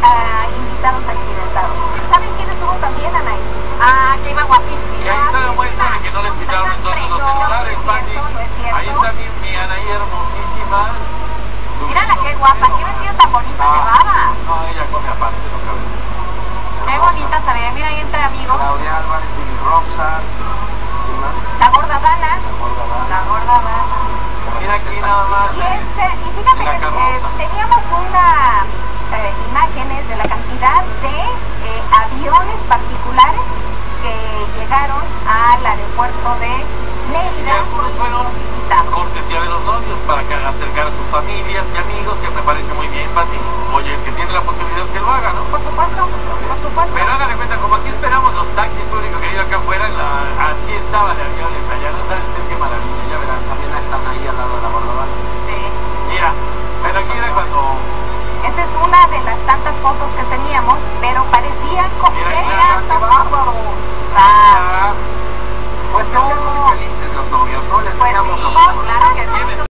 invitados accidentados. ¿Saben quién estuvo también, Anaí? Ah, que iba guapísima. Y ahí está la muestra de que no les quitaron entonces los celulares, Pati. Ahí está mi Anaí hermosísima. Mírala qué guapa, qué vestido tan bonito llevaba. No, ella come aparte, no cabe. Qué bonita se ve, mira ahí entre amigos. Claudia Álvarez, Billy Robson. La gorda Dana. La gorda Dana. Mira aquí nada más. Y fíjate que teníamos imágenes de la cantidad de aviones particulares que llegaron al aeropuerto de Mérida con los invitados. Cortesía de los novios para que acercar a sus familias y amigos, que me parece muy bien, Pati. Oye, el que tiene la posibilidad que lo haga, ¿no? Por supuesto, por supuesto. Pero háganle cuenta, como aquí esperamos los taxis públicos que ido acá afuera, así estaba de aviones allá, ¿no sabes qué maravilla? Ya verás, también están ahí al lado de la bordada. Sí. Mira, pero aquí era cuando... Esta es una de las tantas fotos